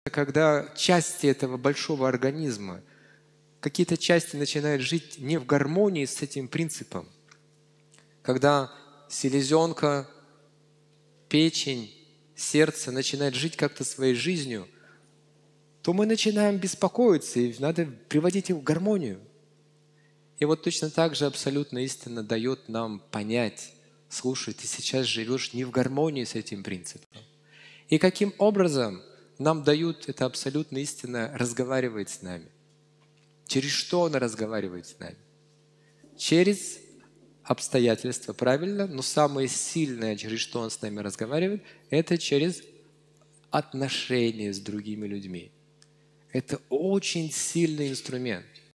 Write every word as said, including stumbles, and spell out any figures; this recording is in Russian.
Когда части этого большого организма, какие-то части начинают жить не в гармонии с этим принципом, когда селезенка, печень, сердце начинают жить как-то своей жизнью, то мы начинаем беспокоиться, и надо приводить их в гармонию. И вот точно так же абсолютно истина дает нам понять: слушай, ты сейчас живешь не в гармонии с этим принципом. И каким образом нам дают это абсолютно истина разговаривать с нами? Через что она разговаривает с нами? Через обстоятельства, правильно? Но самое сильное, через что он с нами разговаривает, это через отношения с другими людьми. Это очень сильный инструмент.